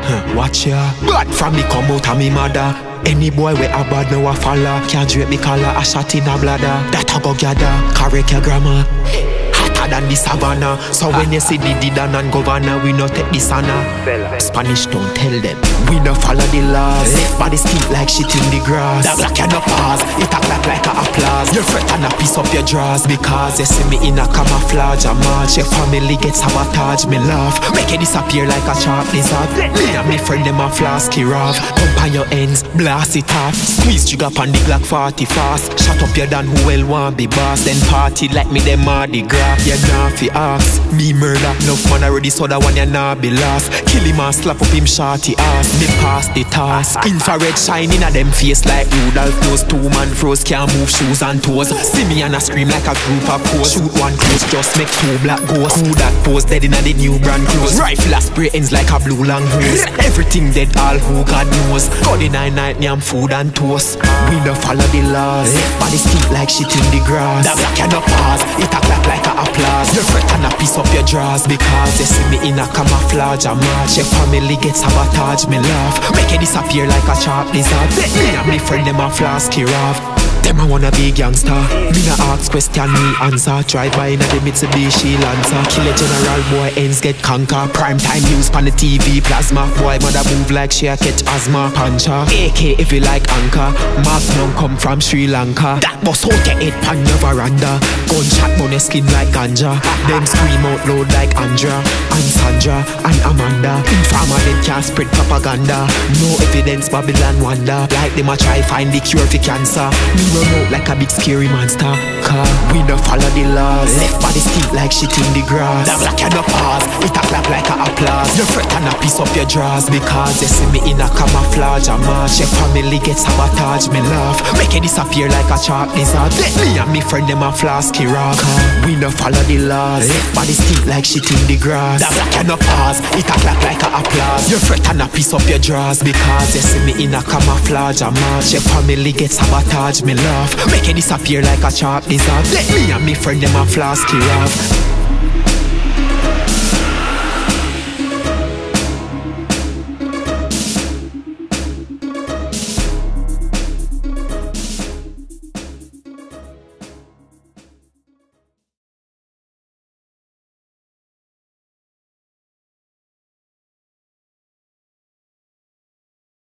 Watch ya. Bad from me come out of me mother. Any boy with a bad now a follow. Can't drape me collar, a shot in a bladder. That a go gather, correct your grammar. Hotter than the savannah. So when you see the Didan and governor, we not take this honor. Spanish don't tell them, we no follow the laws. Left body stink like shit in the grass. That black and no pause, it act like a applause. You fret and a piece up your drawers because you see me in a camouflage. A march, your family gets sabotage. Me laugh, make it disappear like a sharp lizard. Me and me friend them a flasky rough. Pump on your ends, blast it off. Squeeze trigger on the Glock 40 fast. Shut up your dan who well want be boss. Then party like me them Mardi Gras. You nah fi ask, me murder. Enough man already so that one you nah be lost. Kill him and slap up him shorty ass. Me pass the task. Infrared shining at them face like Rudolph nose. 2 man froze, can't move shoes and toes. See me and I scream like a group of pose. Shoot one close, just make 2 black ghosts. Who that pose dead in the new brand clothes. Rifle a spray ends like a blue long hose. Everything dead, all who God knows. God in night, yam food and toast. We no follow the laws. Left body stink like shit in the grass. That black and no pause, it act like a applause. You fret and a piece up your drawers because you see me in a camouflage. A march, your family gets sabotage. Me laugh, make it disappear like a sharp lizard. Me and me friend them a flasky rough. Them I wanna be gangster. Me na ask question, me answer. Drive by in a the Mitsubishi Lancer. Kill a general boy, ends get conquer. Prime time news pan the TV plasma. Boy mother move like she a catch asthma. Puncher, AK if you like anchor. Magnum come from Sri Lanka. That boss hold your head pan your veranda. Gunshot on your skin like ganja. Them scream out loud like Andra and Sandra and Amanda. Informer them can't spread propaganda. No evidence Babylon wonder. Like them a try find the cure for cancer. Me run out like a big scary monster. Cause we no follow the laws. Left body stink like shit in the grass. That black and no pause, it act like a applause. You fret and a piece up your drawers because you see me in a camouflage. A march, your family gets sabotage. Me laugh, make it disappear like a sharp lizard. Me and me friend them a flasky rock. We no follow the laws. Left body stink like shit in the grass. That black and no pause, it act like a applause. You fret and a piece up your drawers because you see me in a camouflage. A march, your family gets sabotage. Me laugh, make it disappear like a sharp lizard. Me and me friend them a flasky rough.